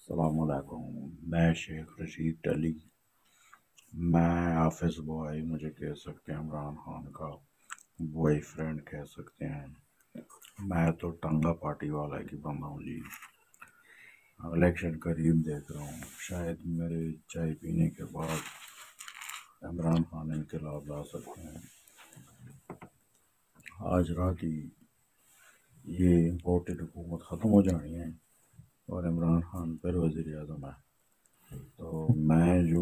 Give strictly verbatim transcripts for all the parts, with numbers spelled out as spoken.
السلام علیکم، میں شیخ رشید ٹلی، میں آفس بوائے مجھے کہہ سکتے ہیں، عمران خان کا بوائے فرینڈ کہہ سکتے ہیں۔ میں تو ٹانگا پارٹی والا کی بندہ ہوں جی۔ الیکشن قریب دیکھ رہا ہوں، شاید میرے چائے پینے کے بعد عمران خان انقلاب لا سکتے ہیں۔ آج رات ہی یہ امپورٹڈ حکومت ختم ہو جانی ہے اور عمران خان پھر وزیر اعظم ہے۔ تو میں جو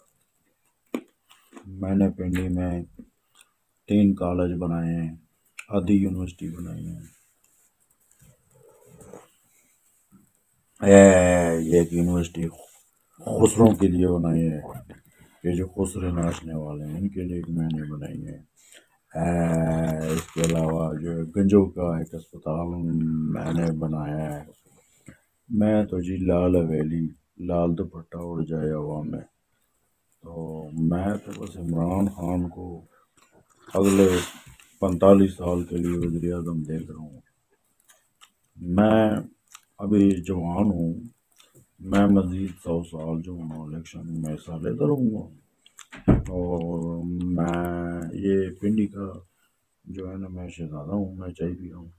میں نے پنڈی میں تین کالج بنائے ہیں، آدھی یونیورسٹی بنائی ہیں۔ ایک یونیورسٹی خسروں کے لیے بنائی ہے، یہ جو خسرے ناچنے والے ہیں ان کے لیے میں نے بنائی ہے۔ اس کے علاوہ جو گنجوں کا ایک اسپتال میں نے بنایا ہے۔ میں تو جی لال حویلی، لال دوپٹہ اڑ جائے ہوا میں، تو میں تو بس عمران خان کو اگلے پینتالیس سال کے لیے وزیر اعظم دیکھ رہا ہوں۔ میں ابھی جوان ہوں، میں مزید سو سال جو ہوں الیکشن میں حصہ لیتا رہوں گا، اور میں یہ پنڈی کا جو ہے نا میں شہزادہ ہوں، میں چائے پی رہا ہوں۔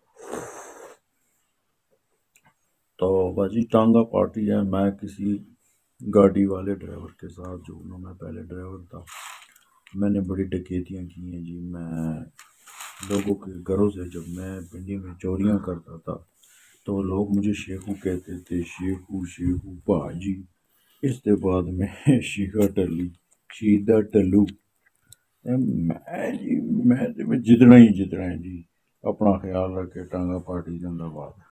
تو باجی ٹانگا پارٹی ہے، میں کسی گاڑی والے ڈرائیور کے ساتھ جو ہوں، میں پہلے ڈرائیور تھا، میں نے بڑی ڈکیتیاں کی ہیں جی۔ میں لوگوں کے گھروں سے جب میں پنڈی میں چوریاں کرتا تھا تو لوگ مجھے شیخو کہتے تھے، شیخو شیخو باجی۔ اس کے بعد میں شیخا ٹلی، شیدہ ٹلو، میں جی میں جتنا ہی جتنا ہے جی۔ اپنا خیال رکھے، ٹانگا پارٹی زندہ باد۔